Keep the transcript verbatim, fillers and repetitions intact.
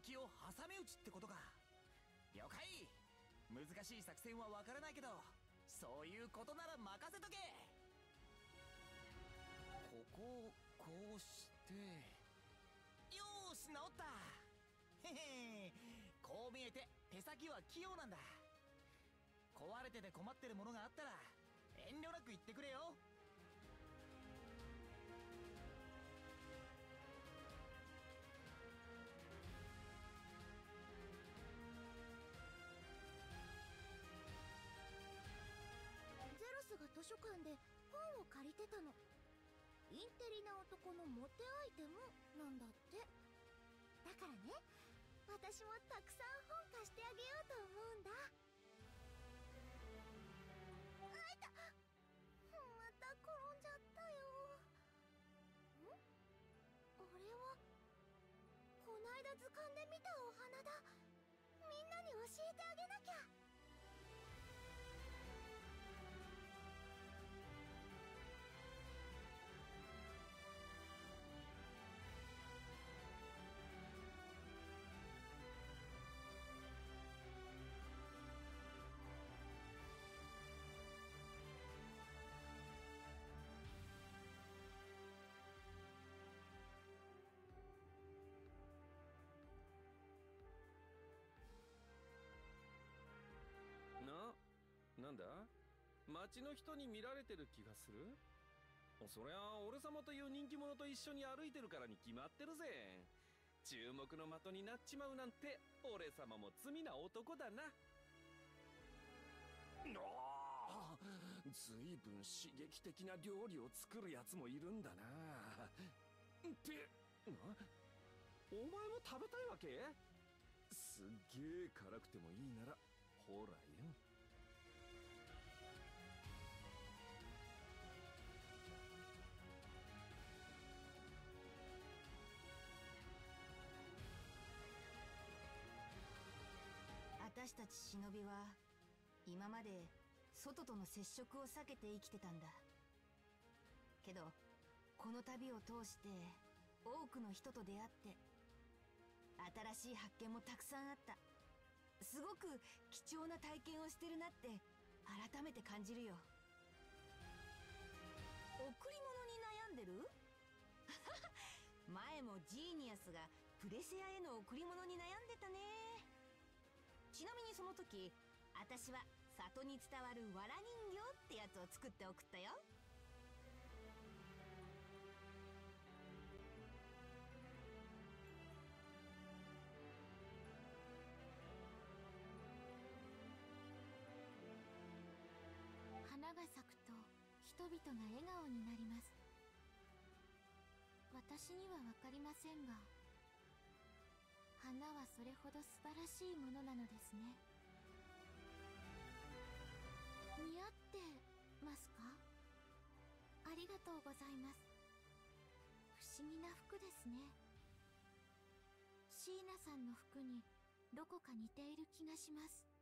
敵を挟み撃ちってことか。了解。難しい作戦はわからないけど、そういうことなら任せとけ。ここをこうして、よーし、治った。へへ、こう見えて手先は器用なんだ。壊れてて困ってるものがあったら遠慮なく言ってくれよ。 ゼロスが図書館で本を借りてたの。インテリな男のモテアイテムなんだって。だからね、私もたくさん本貸してあげようと思うんだ。あいた、また転んじゃったよ。ん？あれはこないだ図鑑で見たお花だ。みんなに教えてあげなきゃ。 な、なんだ？町の人に見られてる気がする？そりゃ俺様という人気者と一緒に歩いてるからに決まってるぜ。注目の的になっちまうなんて俺様も罪な男だな。 ああ、ずいぶん刺激的な料理を作るやつもいるんだな。ってお前も食べたいわけ？すっげえ辛くてもいいならほらよ。 私たち忍びは今まで外との接触を避けて生きてたんだけど、この旅を通して多くの人と出会って新しい発見もたくさんあった。すごく貴重な体験をしてるなって改めて感じるよ。贈り物に悩んでる？前もジーニアスがプレセアへの贈り物に悩んでたね。ちなみにその時私は里に伝わるわら人形ってやつを作って送ったよ。 花が咲くと人々が笑顔になります。私には分かりませんが、花はそれほど素晴らしいものなのですね。似合ってますか？ありがとうございます。不思議な服ですね。椎名さんの服にどこか似ている気がします。